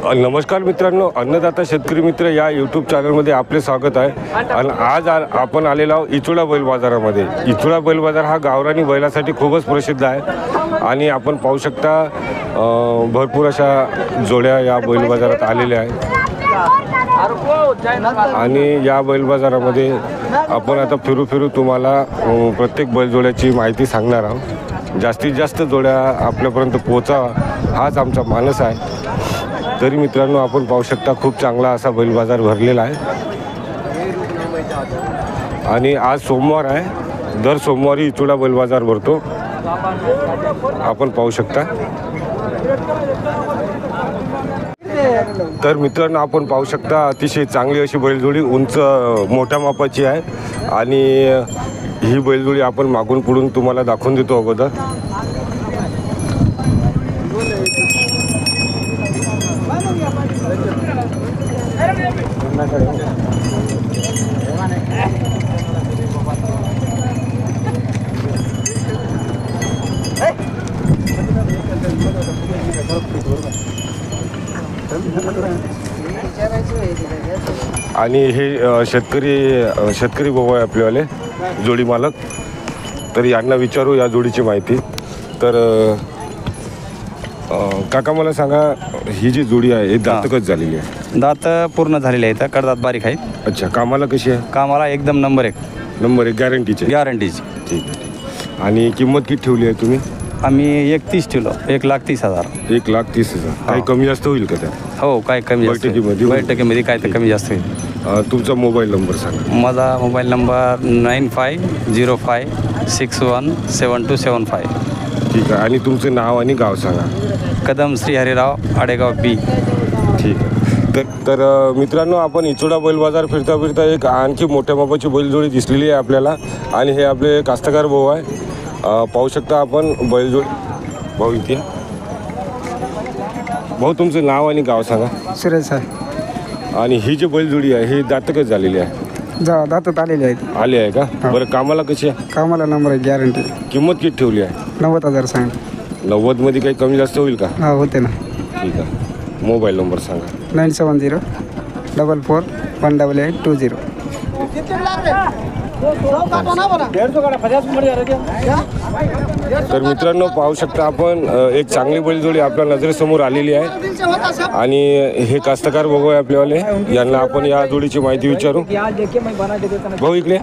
नमस्कार मित्रांनो, अन्नदाता शेतकरी मित्र या यूट्यूब चॅनलमध्ये आपले स्वागत आहे. आणि आज आपण आलेलो आहोत इचोडा बैल बाजारामध्ये. इचोडा बैल बाजार हा गावरानी बैलासाठी खूपच प्रसिद्ध आहे आणि आपण पाहू शकता भरपूर अशा जोड्या या बैल बाजारात आलेल्या आहेत. आणि या बैल बाजारामध्ये आपण आता फिरू तुम्हाला प्रत्येक बैलजोड्याची माहिती सांगणार आहोत. जास्तीत जास्त जोड्या आपल्यापर्यंत पोहोचावा हाच आमचा मानस आहे. तरी मित्रांनो, आपण पाहू शकता खूप चांगला असा बैल बाजार भरलेला आहे. आणि आज सोमवार आहे. दर सोमवारी इचोडा बैल बाजार भरतो, आपण पाहू शकता. तर मित्रांनो, आपण पाहू शकता अतिशय चांगली अशी बैलजोडी उंच मोठ्या मापाची आहे. आणि ही बैलजोडी आपण मागून पुढून तुम्हाला दाखवून देतो अगोदर. आणि हे शेतकरी भाऊ आहे आपलेवाले जोडी मालक. तर यांना विचारू या जोडीची माहिती. तर काका मला सांगा, ही जी जोडी आहे ही दातकच झालेली आहे? दात पूर्ण झालेले आहेत, कडदात बारीक आहेत. अच्छा, कामाला कशी आहे? कामाला एकदम नंबर एक गॅरंटीची? गॅरंटीची. ठीक आहे. आणि किंमत किती ठेवली आहे तुम्ही? आम्ही 31 ठेवलो, 1,30,000. 1,30,000. काही कमी जास्त होईल का त्यात? हो, काय कमी जास्त बैठकीमध्ये? बैठकीमध्ये काय तर कमी जास्त होईल. तुमचा मोबाईल नंबर सांगा. माझा मोबाईल नंबर 9505617275. ठीक आहे. आणि तुमचं नाव आणि गाव सांगा. कदम श्री हरिराव, आडेगाव बी. ठीक आहे. तर मित्रांनो, आपण इचोडा बैल बाजार फिरता एक आणखी मोठ्या मापाची बैलजोडी दिसलेली आहे आपल्याला. आणि हे आपले कास्तकार भाऊ आहे. पाहू शकता आपण बैलजोडी. भाऊ इथे भाऊ, तुमचं नाव आणि गाव सांगा. सुरेश आहे. आणि ही जी बैलजोडी आहे ही दातकच झालेली आहे? दातात आलेले आहेत. आली आहे का? बरं, कामाला कशी आहे? कामाला नंबर आहे, गॅरंटी. किंमत किती ठेवली आहे? 90,000 सांग. 90मध्ये काही कमी जास्त होईल का? हा, होते ना. ठीक आहे. मोबाईल नंबर सांगा. 9704418820. तर मित्रांनो, पाहू शकता आपण एक चांगली बैलजोडी आपल्या नजरेसमोर आलेली आहे. आणि हे कास्तकार भाऊ आहे आपल्यावाले. यांना आपण या जोडीची माहिती विचारू. भाऊ इकडे.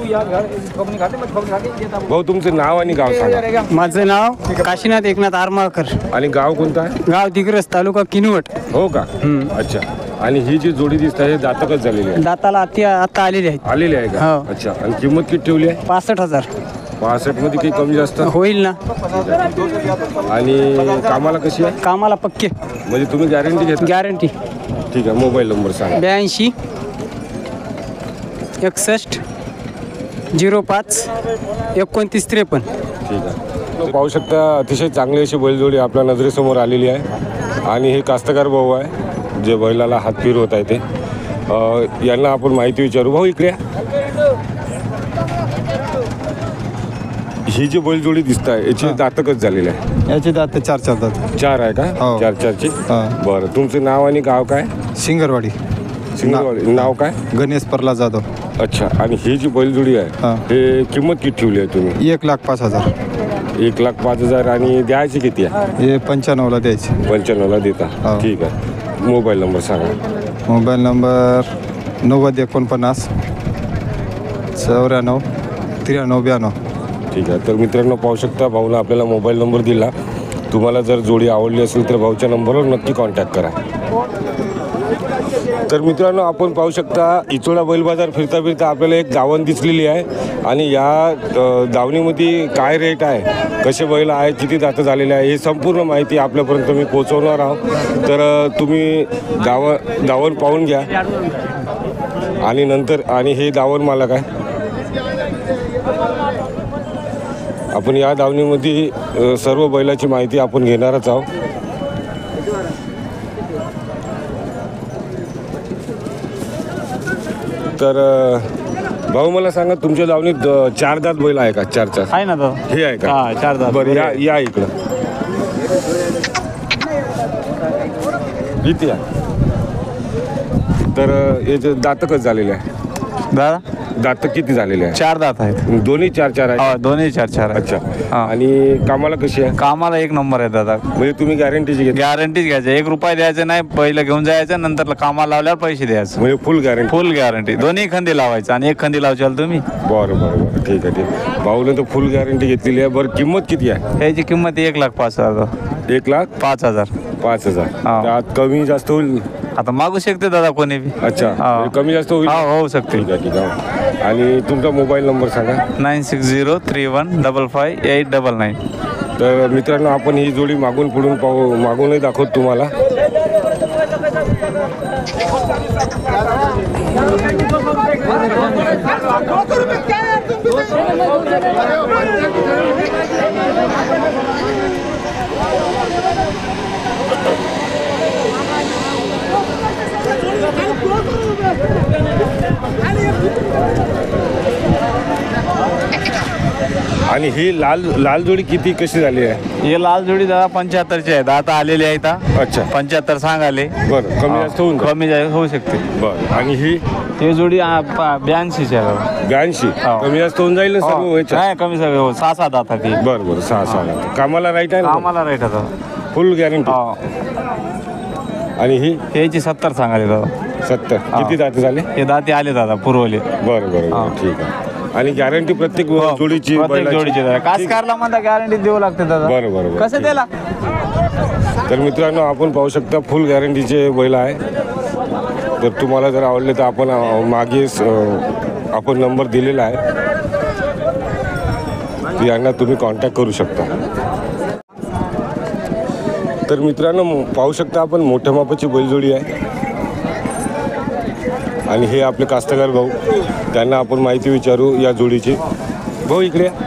भाऊ, तुमचं नाव आणि गाव सांगा. माझं नाव काशीनाथ एकनाथ आरमाळकर. आणि गाव कोणतं आहे? गाव दिग्रस, तालुका किनवट. हो का? अच्छा. आणि ही जी जोडी दिसत आहे दातकच झालेली आहे? दाताला आता आलेली आहेत. आलेली आहे का? हो. अच्छा. आणि किंमत किती ठेवली आहे? 65,000. 65मध्ये काही कमी जास्त होईल ना. आणि कामाला कशी आहे? कामाला पक्के, म्हणजे तुम्ही गॅरंटी घेता? गॅरंटी. ठीक आहे. मोबाईल नंबर सांगा. 82 61 05 29 53. ठीक आहे. पाहू शकता अतिशय चांगली अशी बैलजोडी आपल्या नजरेसमोर आलेली आहे. आणि हे कास्तकार भाऊ आहे जे बैलाला हात फिरवत आहे ते. यांना आपण माहिती विचारू. भाऊ इकडे. ही जी बैलजोडी दिसत आहे याची दातकच झालेली आहे? याचे दात 4 दात. 4 आहे का? हो. 4ची. हां. बरं, तुमचं नाव आणि गाव काय? सिंगरवाडी. सिंगरवाडी. नाव काय? गणेश परला जाधव. अच्छा. आणि ही जी बैलजोडी आहे हां. हे किंमत किती ठेवली आहे तुम्ही? 1,05,000. 1,05,000. आणि द्यायची किती आहे? हे 95ला द्यायचे. 95ला देता? हो. ठीक आहे. मोबाईल नंबर सांगा. Mobile number 9049 94 9392. ठीक आहे. तर मित्रांनो, पाहू शकता भाऊला आपल्याला मोबाईल नंबर दिला. तुम्हाला जर जोडी आवडली असेल तर भाऊच्या नंबरवर नक्की कॉन्टॅक्ट करा. तर मित्रांनो, आपण पाहू शकता इचोडा बैल बाजार फिरता आपल्याला एक दावण दिसलेली आहे. आणि या दावणीमध्ये काय रेट आहे, कसे बैल आहे, किती दातं झालेले आहे, हे संपूर्ण माहिती आपल्यापर्यंत मी पोहोचवणार आहोत. तर तुम्ही दावण पाहून घ्या. आणि नंतर हे दावण मालक आहे. आपण या दावणीमध्ये सर्व बैलाची माहिती आपण घेणारच आहोत. तर भाऊ मला सांगा, तुमच्या दावणीत 4 दात बैल आहे का? 4 आहे ना दादा. हे आहे का? हां, 4 दात. बरं, या इकडं. किती आहे? तर याचे दात कसं झालेले आहे? दादा दात किती झालेले आहे? 4 दात आहेत. दोन्ही 4-4 आहे. हो, दोन्ही 4-4 आहेत. अच्छा. हा. आणि कामाला कशी आहे? कामाला 1 नंबर आहे दादा. म्हणजे तुम्ही गॅरंटीची घेता? गॅरंटीच घ्यायचं, 1 रुपया द्यायचं नाही, पहिलं घेऊन जायचं, नंतर कामाला लावल्यावर पैसे द्यायचं. म्हणजे फुल गॅरंटी? Full guarantee. दोन्ही खंदी लावायचं आणि 1 खंदी लावचाल तुम्ही. बरं बरं बरं, ठीक आहे ठीक आहे. भाऊने तर फुल गॅरंटी घेतलेली आहे. बरं, किंमत किती आहे? याची किंमत 1,05,000. 1,05,000. 5,000. हा. त्यात कमी जास्त होईल? आता मागू शकते दादा कोणी बी. अच्छा. हा. म्हणजे कमी जास्त होईल? हा, होऊ शकते. ठीक आहे ठीक आहे. आणि तुमचा मोबाईल नंबर सांगा. 9603155899. तर मित्रांनो, आपण ही जोडी मागून पुढून पाहू, मागूनही दाखवत तुम्हाला. आणि ही लाल जोडी किती कशी झाली आहे? हे लाल जोडी दादा 75ची आहेत. आता आलेले आहेत. अच्छा. 75 सांगाले. बरं, कमी जास्त होऊन जाईल? कमी जास्त होऊ शकते. बरं. आणि ही जोडी 82ची आहे दादा. 82? हो. कमी जास्त होऊन जाईल ना सर्व व्हायच्या? नाही, कमी सगळं हो. 6-7 दातात ती. बरं बरं, 6-6. कामाला राईट आहे ना? आम्हाला रेट आता फुल गॅरंटी. आणि ही याची 70 सांगाले दादा. 70? किती दाते झाले? हे दाते आले दादा पुरवले. बरं बरं बरं, ठीक आहे. आणि गॅरंटी प्रत्येक जोडीची? प्रत्येक बैलाची? जोडीची दादा. कासकारला म्हणता गॅरंटी देऊ लागते दादा. बरं बरं बरं, कसं ठीक त्याला? आहे. तर मित्रांनो, आपण पाहू शकता फुल गॅरंटीचे बैल आहे. तर तुम्हाला जर आवडले तर आपण मागे आपण नंबर दिलेला आहे, यांना तुम्ही कॉन्टॅक्ट करू शकता. तर मित्रांनो, पाहू शकता आपण मोठ्या मापाची बैलजोडी आहे. आणि हे आपले कास्तकार भाऊ, त्यांना आपण माहिती विचारू या जोडीची. भाऊ इकडे या.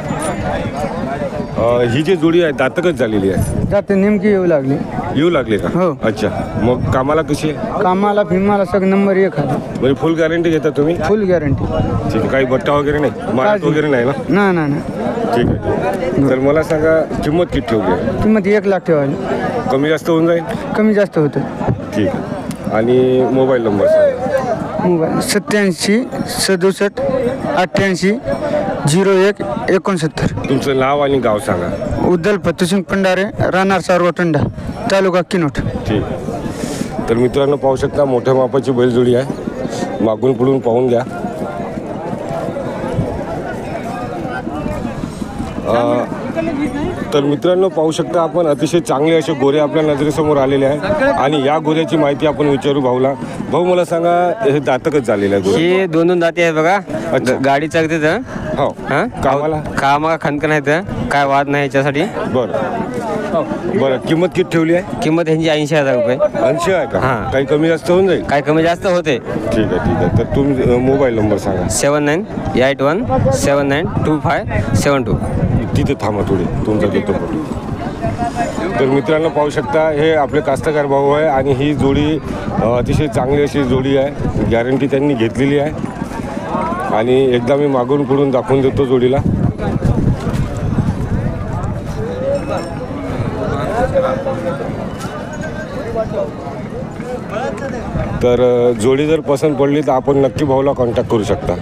ही जी जोडी आहे दातकच झालेली आहे? जाते नेमकी येऊ लागली. येऊ लागले का? हो. अच्छा. मग कामाला कशी आहे? कामाला फिमाला सगळं नंबर 1 आहे. म्हणजे फुल गॅरंटी घेता तुम्ही? Full guarantee. ठीक आहे. काही बट्टा वगैरे नाही, मारत वगैरे नाही ना? ना ना ना. ठीक आहे ठीक आहे. तर मला सांगा, किंमत किती ठेवली आहे? किंमत 1 लाख ठेवायला. कमी जास्त होऊन जाईल? कमी जास्त होतं. ठीक आहे. आणि मोबाईल नंबर सांगा. मोबाईल 87 67 88 01 69. तुमचं नाव आणि गाव सांगा. उद्दल फत्तुसिंग पंडारे, राहणार सारवटंडा, तालुका किनोट. ठीक. तर मित्रांनो, पाहू शकता मोठ्या मापाची बैलजोडी आहे. मागून पुढून पाहून घ्या. तर मित्रांनो, पाहू शकता आपण अतिशय चांगले असे गोरे आपल्या नजरेसमोर आलेले आहे. आणि या गोऱ्याची माहिती आपण विचारू भाऊला. भाऊ, मला सांगा, हे दातकच झालेलं आहे गोरे? हे 2 दाते आहेत बघा. अच्छा. गाडी चालते तर हो. कामाला? कामा खणकण आहेत, काय वाद नाही याच्यासाठी. बरं बरं. किंमत किती ठेवली आहे? किंमत ह्यांची 80,000 रुपये. 80 आहे का? हां. काही कमी जास्त होऊन जाईल? काय कमी जास्त होते. ठीक आहे ठीक आहे. तर तुम्ही मोबाईल नंबर सांगा. 7981792572. तिथे थांबा थोडी, तुमचा देतो फोटो. तर मित्रांनो, पाहू शकता, हे आपले कास्तकार भाऊ आहे. आणि ही जोडी अतिशय चांगली अशी जोडी आहे. गॅरंटी त्यांनी घेतलेली आहे. आणि एकदा मी मागून पुढून दाखवून देतो जोडीला. तर जोडी जर पसंत पडली तर आपण नक्की भाऊला कॉन्टॅक्ट करू शकता.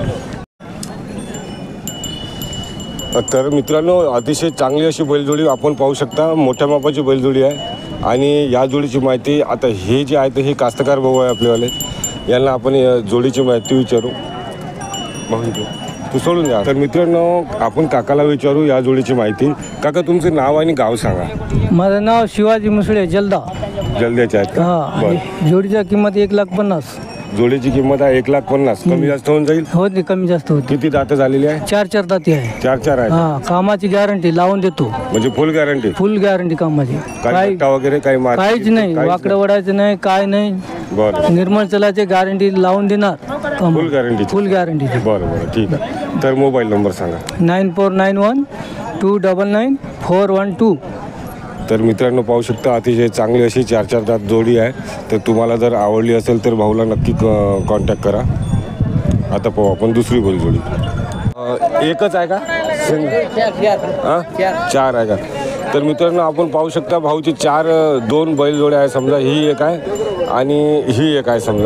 तर मित्रांनो, अतिशय चांगली अशी बैलजोडी आपण पाहू शकता. मोठ्या मापाची बैलजोडी आहे. आणि या जोडीची माहिती, आता हे जे आहे ते हे कास्तकार भाऊ आहे आपलेवाले, यांना आपण या जोडीची माहिती विचारू. भाऊ तू सोडून द्या. तर मित्रांनो, आपण काकाला विचारू या जोडीची माहिती. काका, तुमचं नाव आणि गाव सांगा. माझं नाव शिवाजी मुसळे, जलदा. जलद्याचे आहेत का? हा. बरं. जोडीच्या किंमत 1,50,000. जोडीची किंमत आहे 1,50,000. कमी जास्त होऊन जाईल? होते, कमी जास्त होते. किती दातं झालेली आहे? 4 दाती आहे. 4 आहे. हा. कामाची गॅरंटी लावून देतो. म्हणजे फुल गॅरंटी? फुल गॅरंटी कामाची. काही बट्टा वगैरे काही मार? काहीच नाही. वाकडं वडायचं नाही, काय नाही. बरं. निर्मळ चलाचे गॅरंटी लावून देणार. Full guarantee? Full guarantee. बरं बरं, ठीक आहे. तर मोबाईल नंबर सांगा. 9491299412. तर मित्रांनो, पाहू शकता, अतिशय चांगली अशी 4 दात जोडी आहे. तर तुम्हाला जर आवडली असेल तर भाऊला नक्की कॉन्टॅक्ट करा. आता पाहू आपण दुसरी बैलजोडी. एकच आहे का? हां, 4 आहे का? तर मित्रांनो आपण पाहू शकता भाऊचे दोन बैलजोड्या आहे समजा, ही एक आहे आणि ही एक आहे समजा,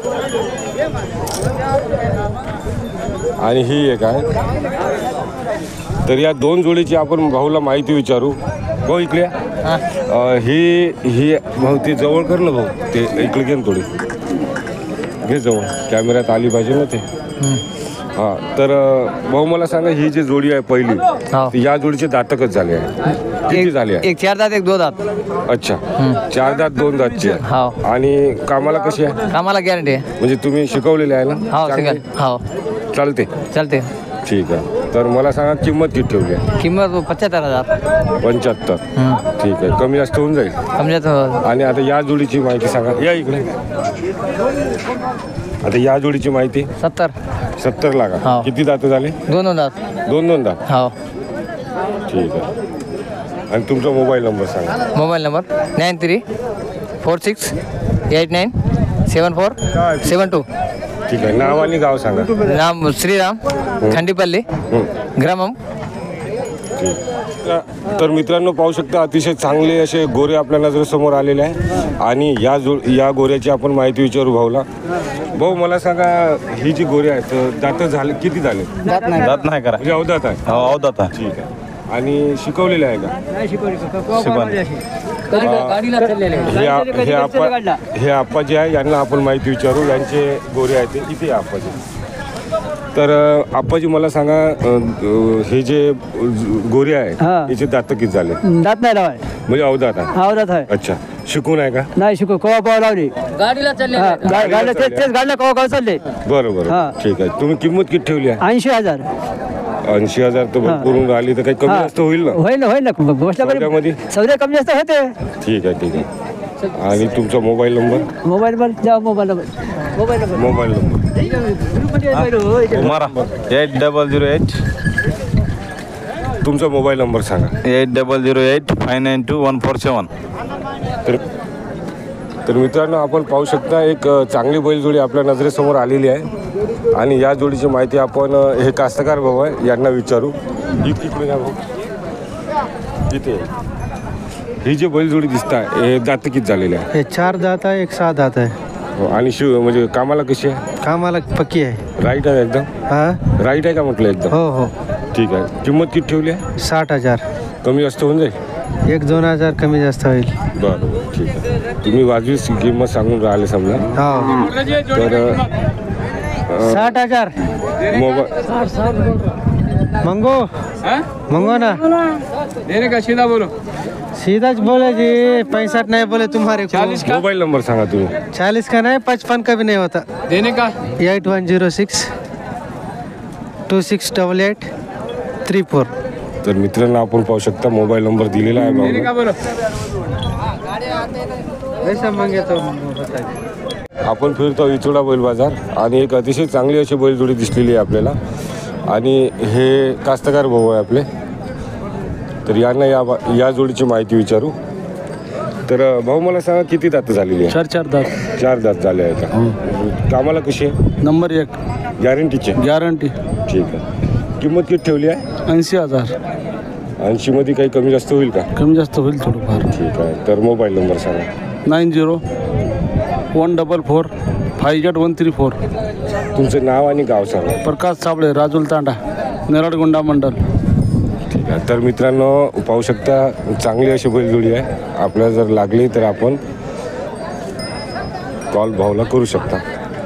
आणि ही एक आहे. तर या दोन जोडीची आपण भाऊला माहिती विचारू. भाऊ इकडे या. ही भाऊ ते जवळ कर ना भाऊ, ते इकडे घे ना थोडी, घे जवळ, कॅमेऱ्यात आली पाहिजे ना ते. हां, तर भाऊ मला सांगा, ही जी जोडी आहे पहिली, तर या जोडीचे दातकच झाले आहे, किती झाले आहे? एक 4 दात एक 2 दात. अच्छा, 4 दात 2 दातची आहे. हो. आणि कामाला कशी आहे? कामाला गॅरंटी आहे. म्हणजे तुम्ही शिकवलेले आहे ना? हो चांगली? सगळं हो चालते. चालते. ठीक आहे. तर मला सांगा किंमत किती ठेवली आहे? किंमत 75,000. 75. ठीक आहे, कमी जास्त होऊन जाईल. समजा आणि आता या जोडीची माहिती सांगा. या इकडे. आता या जोडीची माहिती 70 लाख. हो. किती दात झाले? 2 दात. दोन दात. हो. ठीक आहे. आणि तुमचा मोबाईल नंबर सांगा. Mobile number 9346897472. ठीक आहे, नाव आणि गाव सांगा. नाम श्रीराम खंडीपल्ली ग्रामम. ठीक. तर मित्रांनो पाहू शकता, अतिशय चांगले असे गोरे आपल्या नजरेसमोर आलेले आहे. आणि या गोऱ्याची आपण माहिती विचारू भाऊला. भाऊ मला सांगा, ही जी गोरे आहेत दात झाले किती झाले? दात नाही करा. म्हणजे अवदात आहे. हो अवदात आहे. ठीक आहे. आणि शिकवलेले आहे का? हे आप्पा जे आहे यांना आपण माहिती विचारू. यांचे गोरे आहेत ते इथे आप्पाजी. तर आप्पाजी मला सांगा, हे जे गोरे आहे याचे दात किती झाले? दात नाही लावाय. म्हणजे अवदात आहे. आवडत आहे. अच्छा, शिकून आहे का? नाही शिकू, कवा पाव लावली गाडीला तेच गाडीला कवा कवा चालले. बरोबर. हा. ठीक आहे. तुम्ही किंमत किती ठेवली आहे? 80,000. 80,000 तर भरपूर राहिली, तर काही कमी जास्त होईल ना? होईल ना सौद्यामध्ये? सौदे कमी जास्त होते. ठीक आहे, ठीक आहे. आणि तुमचा mobile number? Mobile mobile number mobile number मारा 8008 तुमचा मोबाईल नंबर सांगा. 8008592147. तर मित्रांनो आपण पाहू शकता, एक चांगली बैलजोडी आपल्या नजरेसमोर आलेली आहे. आणि या जोडीची माहिती आपण हे कास्तकार भाऊ आहे यांना विचारू. इकडे का भाऊ? इथे ही जी बैलजोडी दिसत आहे, हे दात किती झालेले आहे? हे 4 दात आहे, एक 6 दात आहे. हो. आणि म्हणजे कामाला कशी आहे? कामाला पक्की आहे. राईट आहे एकदम? हा राईट आहे का म्हटलं एकदम? हो हो. ठीक आहे. किंमत किती ठेवली आहे? 60,000. कमी जास्त होऊन जाईल? 1-2,000 कमी जास्त होईल. बरं, ठीक आहे. तुम्ही वाजवी किंमत सांगून राहिले समजा. हो. तर 60,000 मोबाईल मंगो ना. देने का सीधा बोलो. सीधा बोले जी, 65 नहीं बोले तुम्हारे को. मोबाईल नंबर सांगा तुम्ही. 40 का नहीं, 55 का भी नहीं होता. देने का 8106 268834. तर मित्रांनो आपण पाहू शकता मोबाईल नंबर दिलेला आहे भाऊ. बोलो. ऐसा मांगे तो आपण फिरतो इचोडा बैल बाजार आणि एक अतिशय चांगली अशी बैलजोडी दिसलेली आहे आपल्याला. आणि हे कास्तकार भाऊ आहे आपले. तर यांना या जोडीची माहिती विचारू. तर भाऊ मला सांगा, किती दात झालेली आहे? 4 दात. 4 दात झाले आहे का? कामाला कशी आहे? नंबर 1 गॅरंटीचे? गॅरंटी. ठीक आहे. किंमत किती ठेवली आहे? 80,000. 80 मध्ये काही कमी जास्त होईल का? कमी जास्त होईल थोडंफार. ठीक आहे. तर मोबाईल नंबर सांगा. 901445Z134. तुमचं नाव आणि गाव सांगा. प्रकाश साबळे, राजुल तांडा, नेरळगुंडा मंडल. ठीक आहे. तर मित्रांनो पाहू शकता, चांगली अशी बैलजोडी आहे. आपल्याला जर लागली तर आपण कॉल भाऊला करू शकता.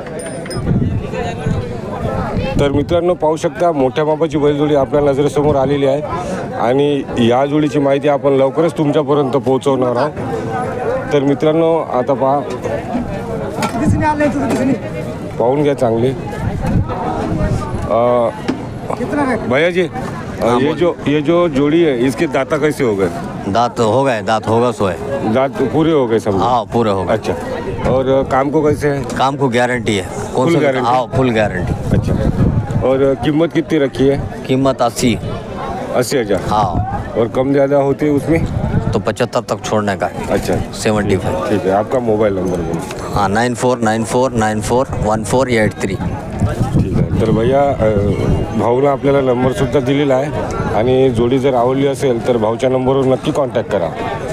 तर मित्रांनो पाहू शकता, मोठ्या मापाची बैलजोडी आपल्या नजरेसमोर आलेली आहे. आणि या जोडीची माहिती आपण लवकरच तुमच्यापर्यंत पोहोचवणार आहोत. तर मित्रांनो आता पाहून घ्या चांगली. भैया जी, ये जो जोड़ी है इसके दाता कैसे हो गए? दांत हो गए, दांत होगा सो है। दांत पूरे हो गए सब? हाँ पूरे हो गए। अच्छा, और काम को कैसे है? काम को गारंटी है। Full guarantee? हाँ फुल गारंटी। अच्छा, और कीमत कितनी रखी है? कीमत 80,000। हाँ, और कम ज़्यादा होते उसमें? तो 75 तक छोड़ने का है। अच्छा 75। ठीक है, आपका मोबाइल नंबर बोलो। हाँ 9494941483। ठीक है, तर भैया भाऊनं आपल्याला नंबरसुद्धा दिलेला आहे आणि जोडी जर आवडली असेल तर भाऊच्या नंबरवर नक्की कॉन्टॅक्ट करा.